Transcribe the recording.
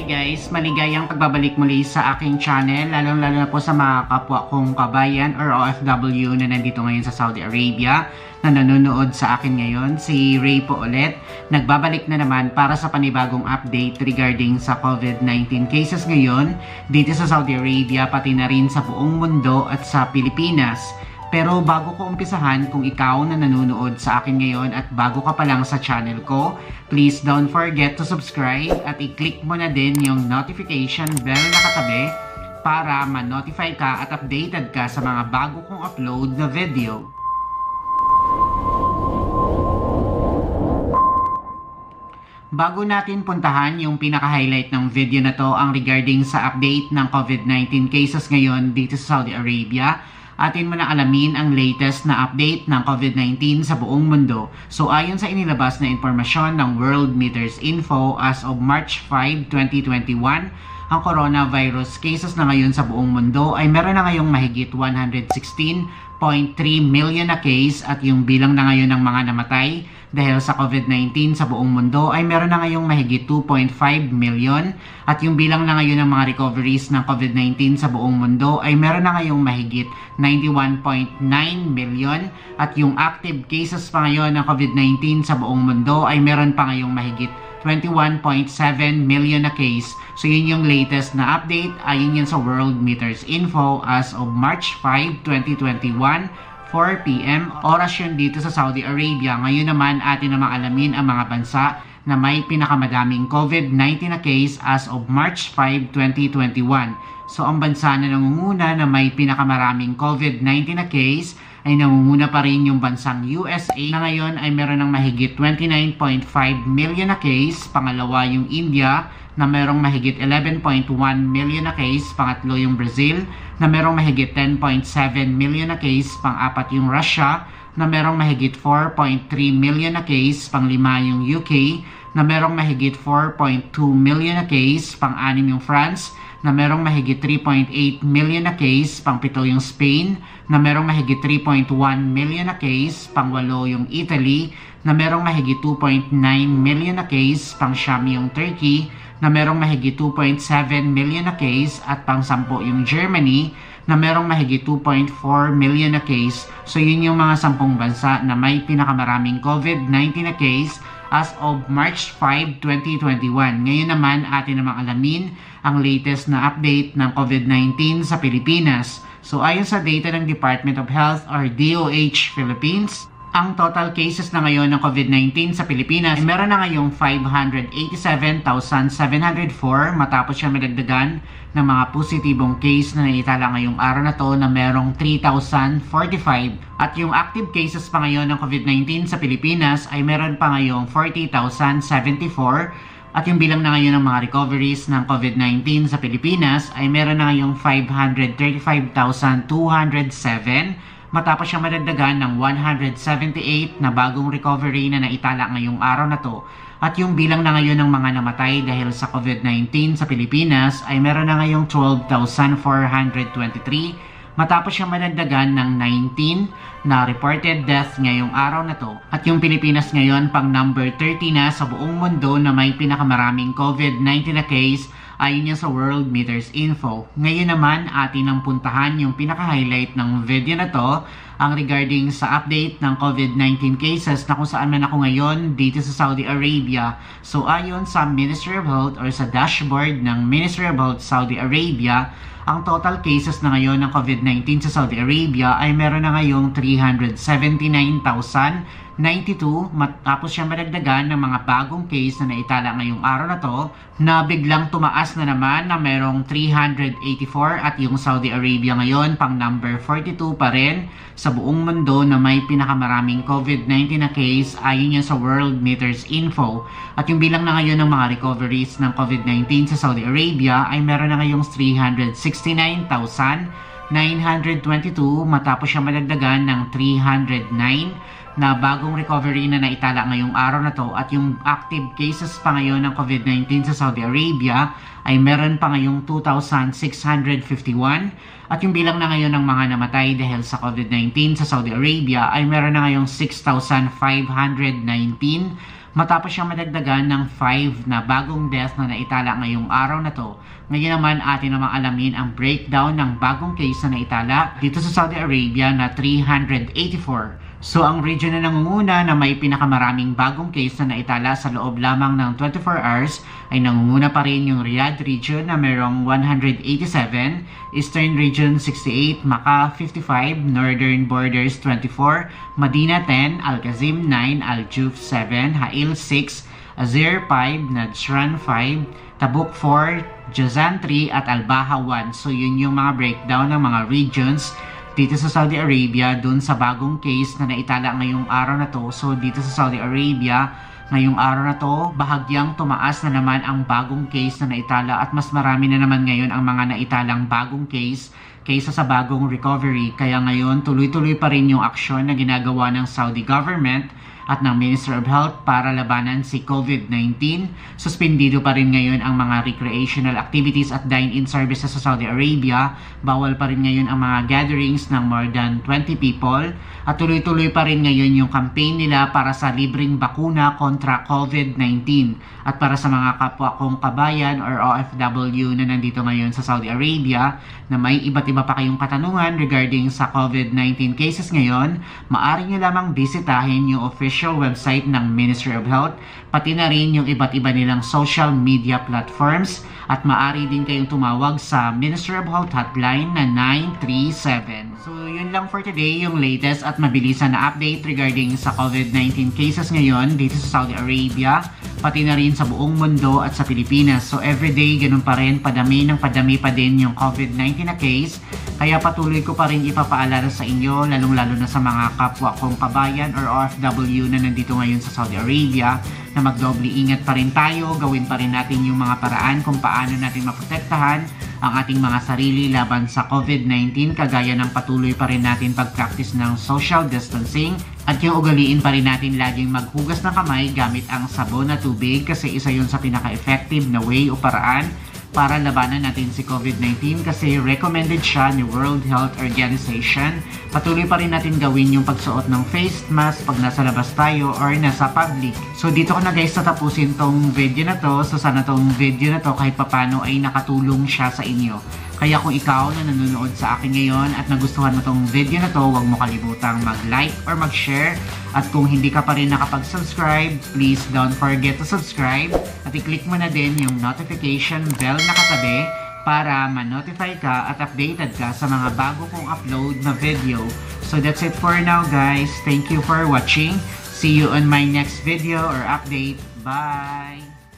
guys, maligayang pagbabalik muli sa aking channel, lalong-lalo na po sa mga kapwa kong kabayan or OFW na nandito ngayon sa Saudi Arabia na nanonood sa akin ngayon. Si Ray po ulit, nagbabalik na naman para sa panibagong update regarding sa COVID-19 cases ngayon dito sa Saudi Arabia, pati na rin sa buong mundo at sa Pilipinas. Pero bago ko umpisahan, kung ikaw na nanonood sa akin ngayon at bago ka pa lang sa channel ko, please don't forget to subscribe at i-click mo na din yung notification bell na katabi para ma-notify ka at updated ka sa mga bago kong upload na video. Bago natin puntahan yung pinaka-highlight ng video na to, ang regarding sa update ng COVID-19 cases ngayon dito sa Saudi Arabia, atin mo na alamin ang latest na update ng COVID-19 sa buong mundo. So ayon sa inilabas na impormasyon ng World Meters Info as of March 5, 2021, ang coronavirus cases na ngayon sa buong mundo ay meron na ngayong mahigit 116.3 million na case at yung bilang na ngayon ng mga namatay dahil sa COVID-19 sa buong mundo ay meron na ngayong mahigit 2.5 million at yung bilang na ngayon ng mga recoveries ng COVID-19 sa buong mundo ay meron na ngayong mahigit 91.9 million at yung active cases pa ngayon ng COVID-19 sa buong mundo ay meron pa ngayong mahigit 21.7 million na case. So yun yung latest na update ayon yan sa World Meters Info as of March 5, 2021, 4 PM, oras yun dito sa Saudi Arabia. Ngayon naman atin namang alamin ang mga bansa na may pinakamadaming COVID-19 na case as of March 5, 2021. So ang bansa na nangunguna na may pinakamaraming COVID-19 na case ay nangunguna pa rin yung bansang USA na ngayon ay meron ng mahigit 29.5 million na case. Pangalawa yung India na merong mahigit 11.1 million na case. Pangatlo yung Brazil na merong mahigit 10.7 million na case. Pang-apat yung Russia na merong mahigit 4.3 million na case. Pang-lima yung UK na merong mahigit 4.2 million na case. Pang-anim yung France na merong mahigit 3.8 million na case. Pang-pito yung Spain na merong mahigit 3.1 million na case. Pang-walo yung Italy na merong mahigit 2.9 million na case. Pang-siyam yung Turkey na merong mahigit 2.7 million na case at pang-sampo yung Germany na merong mahigit 2.4 million na case. So yun yung mga 10 bansa na may pinakamaraming COVID-19 na case as of March 5, 2021. Ngayon naman atin namang alamin ang latest na update ng COVID-19 sa Pilipinas. So ayon sa data ng Department of Health or DOH Philippines, ang total cases na ngayon ng COVID-19 sa Pilipinas ay meron na ngayong 587,704 matapos siya madagdagan ng mga positibong case na naitala ngayong araw na to na merong 3,045 at yung active cases pa ngayon ng COVID-19 sa Pilipinas ay meron pa ngayong 40,074 at yung bilang na ngayon ng mga recoveries ng COVID-19 sa Pilipinas ay meron na ngayong 535,207 matapos siyang madagdagan ng 178 na bagong recovery na naitala ngayong araw na to. At yung bilang na ngayon ng mga namatay dahil sa COVID-19 sa Pilipinas ay meron na ngayong 12,423 matapos siyang madagdagan ng 19 na reported death ngayong araw na to. At yung Pilipinas ngayon pang number 30 na sa buong mundo na may pinakamaraming COVID-19 na case ayon yan sa World Meters Info. Ngayon naman atin ang puntahan yung pinaka-highlight ng video na to, ang regarding sa update ng COVID-19 cases na kung saan man ako ngayon dito sa Saudi Arabia. So ayon sa Ministry of Health or sa dashboard ng Ministry of Health Saudi Arabia, ang total cases na ngayon ng COVID-19 sa Saudi Arabia ay meron na ngayong 379,092 matapos siya madagdagan ng mga bagong case na naitala ngayong araw na to na biglang tumaas na naman na merong 384 at yung Saudi Arabia ngayon pang number 42 pa rin sa buong mundo na may pinakamaraming COVID-19 na case ayon yan sa World Meters Info. At yung bilang na ngayon ng mga recoveries ng COVID-19 sa Saudi Arabia ay meron na ngayong 369,922 matapos siya madagdagan ng 309 na bagong recovery na naitala ngayong araw na to, at yung active cases pa ngayon ng COVID-19 sa Saudi Arabia ay meron pa ngayong 2,651, at yung bilang na ngayon ng mga namatay dahil sa COVID-19 sa Saudi Arabia ay meron na ngayong 6,519, matapos siyang madagdagan ng 5 na bagong death na naitala ngayong araw na to. Ngayon naman atin namang alamin ang breakdown ng bagong case na naitala dito sa Saudi Arabia na 384. So ang region na nangunguna na may pinakamaraming bagong case na naitala sa loob lamang ng 24 hours ay nangunguna pa rin yung Riyadh region na mayroong 187, Eastern region 68, Makkah 55, Northern Borders 24, Medina 10, Al-Qazim 9, Al-Juf 7, Ha'il 6, Azir 5, Najran 5, Tabuk 4, Jazan 3 at Al-Baha 1. So yun yung mga breakdown ng mga regions dito sa Saudi Arabia dun sa bagong case na naitala ngayong araw na to. So dito sa Saudi Arabia ngayong araw na to, bahagyang tumaas na naman ang bagong case na naitala at mas marami na naman ngayon ang mga naitalang bagong case kaysa sa bagong recovery. Kaya ngayon tuloy-tuloy pa rin yung aksyon na ginagawa ng Saudi government at ng Minister of Health para labanan si COVID-19. Suspendido pa rin ngayon ang mga recreational activities at dine-in services sa Saudi Arabia. Bawal pa rin ngayon ang mga gatherings ng more than 20 people. At tuloy-tuloy pa rin ngayon yung campaign nila para sa libreng bakuna kontra COVID-19. At para sa mga kapwa kong kabayan or OFW na nandito ngayon sa Saudi Arabia na may iba't iba pa kayong katanungan regarding sa COVID-19 cases ngayon, maaari nyo lamang bisitahin yung official website ng Ministry of Health, pati na rin yung iba't iba nilang social media platforms, at maaari din kayong tumawag sa Ministry of Health hotline na 937. So yun lang for today, yung latest at mabilisan na update regarding sa COVID-19 cases ngayon dito sa Saudi Arabia, pati na rin sa buong mundo at sa Pilipinas. So everyday ganun pa rin, padami pa din yung COVID-19 na case. Kaya patuloy ko pa rin ipapaalala sa inyo, lalong-lalo na sa mga kapwa kong kabayan or OFW na nandito ngayon sa Saudi Arabia, na magdoble ingat pa rin tayo, gawin pa rin natin yung mga paraan kung paano natin maprotektahan ang ating mga sarili laban sa COVID-19, kagaya ng patuloy pa rin natin pag-practice ng social distancing, at yung ugaliin pa rin natin laging maghugas ng kamay gamit ang sabon na tubig, kasi isa yun sa pinaka-effective na way o paraan para labanan natin si COVID-19, kasi recommended siya ni World Health Organization. Patuloy pa rin natin gawin yung pagsuot ng face mask pag nasa labas tayo or nasa public. So dito ko na guys natapusin tong video na to. So sana tong video na to kahit papano ay nakatulong siya sa inyo. Kaya kung ikaw na nanonood sa akin ngayon at nagustuhan mo tong video na to, huwag mo kalimutang mag-like or mag-share. At kung hindi ka pa rin nakapag-subscribe, please don't forget to subscribe. At i-click mo na din yung notification bell na katabi para ma-notify ka at updated ka sa mga bago kong upload na video. So that's it for now guys. Thank you for watching. See you on my next video or update. Bye!